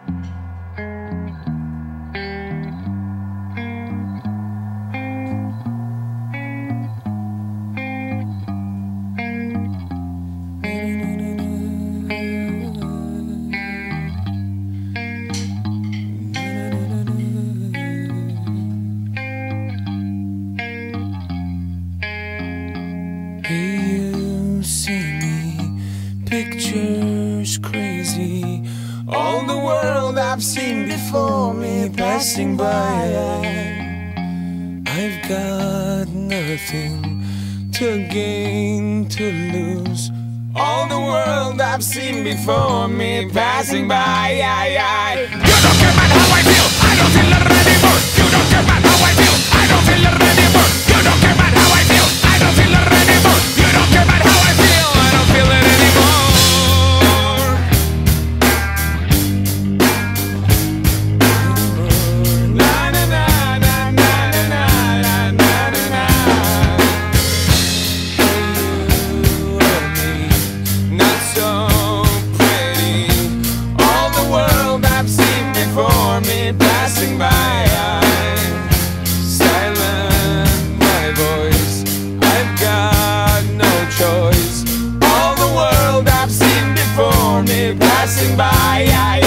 Hey, you see me, pictures crazy, all the world I've seen before me passing by. I've got nothing to gain, to lose, all the world I've seen before me passing by. You don't care about how I feel, I don't feel it anymore. You don't care about how I feel, I don't feel it anymore. You don't care about how I feel, I don't feel it anymore. You don't care about how I feel, I don't feel it anymore. Na na na na na na na na na na. You and me, not so pretty, all the world I've seen before me passing by. Silent my voice, I've got no choice, all the world I've seen before me passing by.